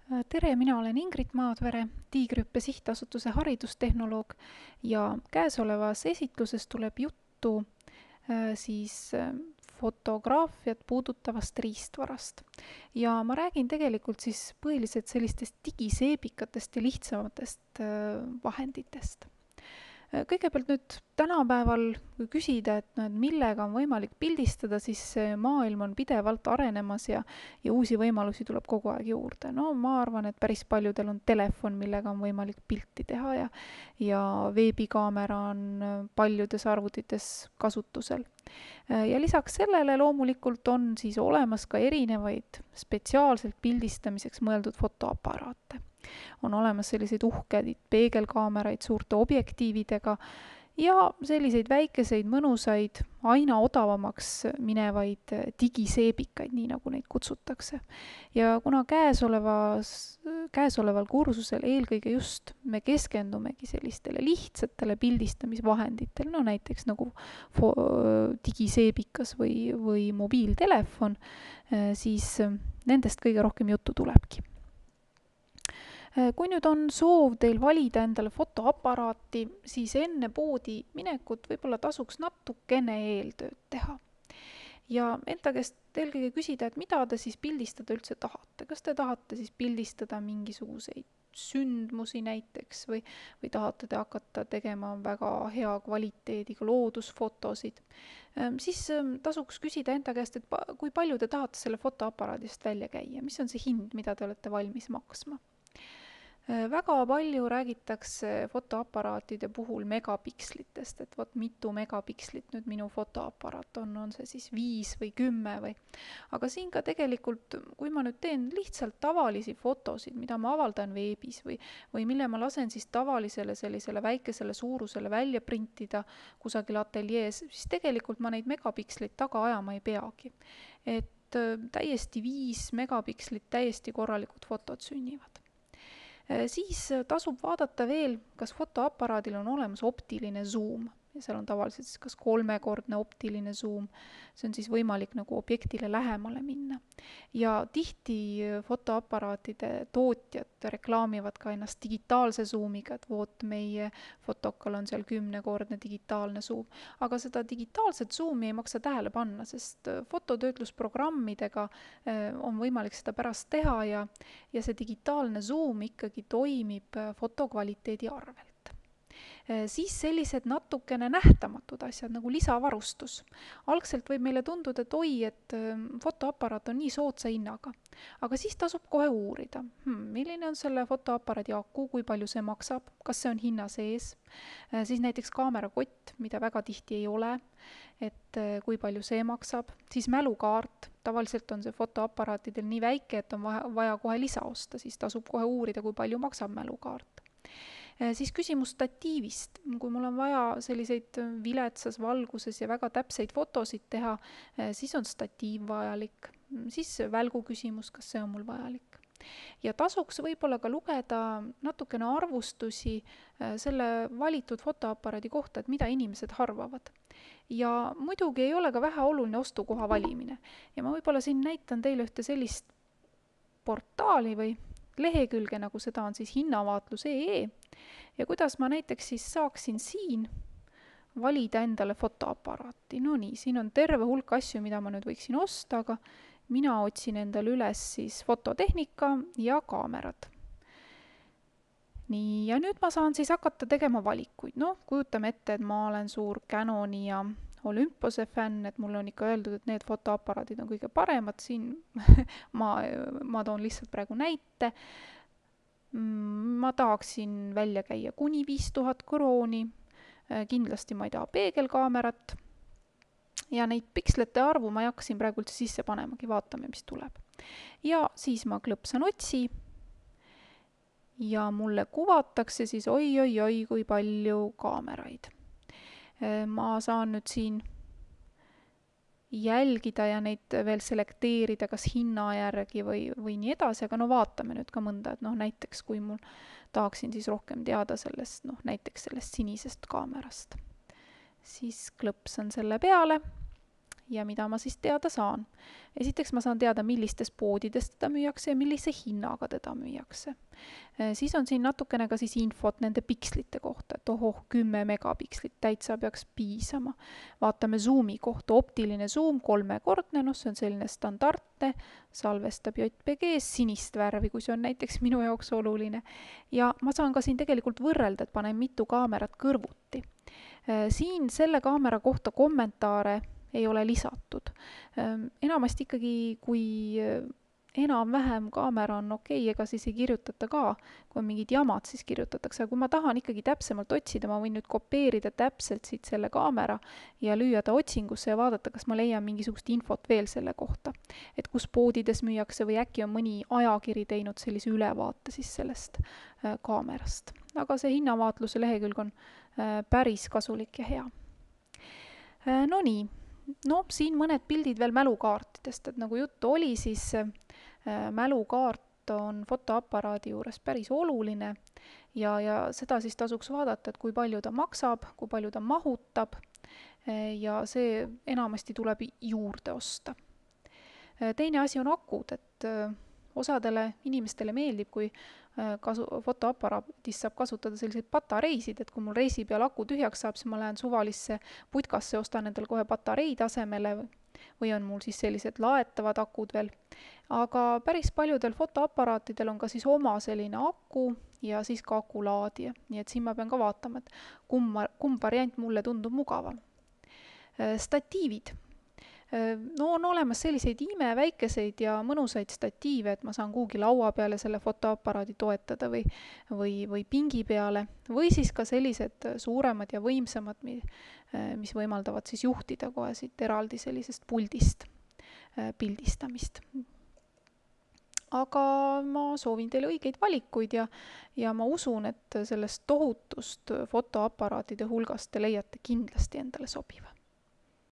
Tere, mina olen Ingrid Maadvere, Tiigrihüppe Sihtasutuse haridustehnoloog ja käesolevas esitluses tuleb juttu fotograafiat puudutavast riistvarast. Ja ma räägin tegelikult siis põhiliselt sellistest digiseebikatest ja lihtsamatest vahenditest. Kõigepealt nüüd tänapäeval, kui küsida, et millega on võimalik pildistada, siis see maailm on pidevalt arenemas ja uusi võimalusi tuleb kogu aeg juurde. No ma arvan, et päris paljudel on telefon, millega on võimalik pilti teha ja veebikaamera on paljudes arvutites kasutusel. Ja lisaks sellele loomulikult on siis olemas ka erinevaid spetsiaalselt pildistamiseks mõeldud fotoaparaate. On olemas selliseid uhkeid peegelkaameraid suurte objektiividega ja selliseid väikeseid mõnusaid, aina odavamaks minevaid digiseebikaid, nii nagu neid kutsutakse. Ja kuna käesoleval kursusel eelkõige just me keskendumegi sellistele lihtsatele pildistamisvahenditele, no näiteks nagu digiseebikas või mobiiltelefon, siis nendest kõige rohkem juttu tulebki. Kui nüüd on soov teil valida endale fotoaparaati, siis enne poodi minekut võib-olla tasuks natukene eeltööd teha. Ja enda käest eelkõige küsida, et mida te siis pildistada üldse tahate. Kas te tahate siis pildistada mingisuguseid sündmusi näiteks või tahate te hakata tegema väga hea kvaliteediga loodusfotosid. Siis tasuks küsida enda käest, et kui palju te tahate selle fotoaparaadist välja käia, mis on see hind, mida te olete valmis maksma. Väga palju räägitakse fotoaparaatide puhul megapikslitest, et vot mitu megapikslit nüüd minu fotoaparaat on see siis 5 või 10 või. Aga siin ka tegelikult, kui ma nüüd teen lihtsalt tavalisi fotosid, mida ma avaldan veebis või mille ma lasen siis tavalisele sellisele väikesele suurusele välja printida kusagil ateljees, siis tegelikult ma neid megapiksleid taga ajama ei peagi. Et täiesti 5 megapikslit täiesti korralikud fotod sünnivad. Siis tasub vaadata veel, kas fotoaparaadil on olemas optiline zoom. Ja seal on tavaliselt siis kas 3-kordne optiline zoom. See on siis võimalik nagu objektile lähemale minna. Ja tihti fotoaparaatide tootjad reklaamivad ka ennast digitaalse zoomiga, et voot meie fotokal on seal 10-kordne digitaalne zoom. Aga seda digitaalset zoomi ei maksa tähele panna, sest fototöötlusprogrammidega on võimalik seda pärast teha ja see digitaalne zoom ikkagi toimib fotokvaliteedi arvelt. Siis sellised natukene nähtamatud asjad nagu lisavarustus. Algselt võib meile tunduda, et et fotoaparaat on nii soodsa hinnaga. Aga siis tasub kohe uurida, milline on selle fotoaparaadi aku, kui palju see maksab, kas see on hinna sees. Siis näiteks kaamerakott, mida väga tihti ei ole, et kui palju see maksab. Siis mälukaart, tavaliselt on see fotoaparaatidel nii väike, et on vaja kohe lisa osta, siis tasub kohe uurida, kui palju maksab mälukaart. Siis küsimus statiivist. Kui mul on vaja selliseid viletsas valguses ja väga täpseid fotosid teha, siis on statiiv vajalik. Siis välgu küsimus, kas see on mul vajalik. Ja tasuks võib-olla ka lugeda natukene arvustusi selle valitud fotoaparaadi kohta, et mida inimesed arvavad. Ja muidugi ei ole ka vähe oluline ostukoha valimine. Ja ma võib-olla siin näitan teile ühte sellist portaali või lehekülge, nagu seda on siis hinnavaatlus.ee ja kuidas ma näiteks siis saaksin siin valida endale fotoaparaati. No nii, siin on terve hulk asju, mida ma nüüd võiksin osta, aga mina otsin endale üles siis fototehnika ja kaamerad. Nii, ja nüüd ma saan siis hakata tegema valikuid. No, kujutame ette, et ma olen suur Canoni ja Olympuse fänn, et mulle on ikka öeldud, et need fotoaparaadid on kõige paremad. Siin ma toon lihtsalt praegu näite. Ma tahaksin välja käia kuni 5000 krooni. Kindlasti ma ei taha peegelkaamerat. Ja neid pikslete arvu ma ei hakka siin praegu üldse sisse panemagi, vaatame, mis tuleb. Ja siis ma klõpsan otsi. Ja mulle kuvatakse siis oi, kui palju kaameraid. Ma saan nüüd siin jälgida ja neid veel selekteerida kas hinna järgi või nii edasi, aga no vaatame nüüd ka mõnda, et näiteks kui mul tahaksin siis rohkem teada sellest, näiteks sellest sinisest kaamerast. Siis klõpsan selle peale ja mida ma siis teada saan. Esiteks ma saan teada, millistes poodides teda müüakse ja millise hinnaga teda müüakse. Siis on siin natukene ka siis infot nende pikslite kohta, et 10 megapikslit täitsa peaks piisama. Vaatame Zoomi kohta, optiline zoom 3-kordne, see on selline standardne, salvestab JPG-s sinist värvi, kui see on näiteks minu jaoks oluline. Ja ma saan ka siin tegelikult võrrelda, et panen mitu kaamerat kõrvuti. Siin selle kaamera kohta kommentaare ei ole lisatud. Enamasti ikkagi, kui enam-vähem kaamera on okei, ega siis ei kirjutata ka, kui on mingid jamad, siis kirjutatakse. Aga kui ma tahan ikkagi täpsemalt otsida, ma võin nüüd kopeerida täpselt siit selle kaamera ja lüüa ta otsingusse ja vaadata, kas ma leian mingisugust infot veel selle kohta. Et kus poodides müüakse või äkki on mõni ajakiri teinud sellise ülevaate siis sellest kaamerast. Aga see hinnavaatluse lehekülg on päris kasulik ja hea. No nii. Siin mõned pildid veel mälukaartidest, et nagu juttu oli, siis mälukaart on fotoaparaadi juures päris oluline ja seda siis tasuks vaadata, et kui palju ta maksab, kui palju ta mahutab ja see enamasti tuleb juurde osta. Teine asi on akud, et osadele inimestele meeldib, kui fotoaparaadis saab kasutada selliseid patareisid, et kui mul reisi peal aku tühjaks saab, siis ma lähen suvalisse putkasse, ostan endale kohe patarei tasemele või on mul siis sellised laetavad akud veel. Aga päris paljudel fotoaparaatidel on ka siis oma selline aku ja siis ka akulaadija. Nii et siin ma pean ka vaatama, et kumb variant mulle tundub mugavam. Statiivid. On olemas selliseid imeväikeseid ja mõnusaid statiive, et ma saan kuhugi laua peale selle fotoaparaadi toetada või pingi peale, või siis ka sellised suuremad ja võimsamad, mis võimaldavad siis juhtida kohe siit eraldi sellisest puldist pildistamist. Aga ma soovin teile õigeid valikuid ja ma usun, et sellest tohutust fotoaparaatide hulgast te leiate kindlasti endale sobiva.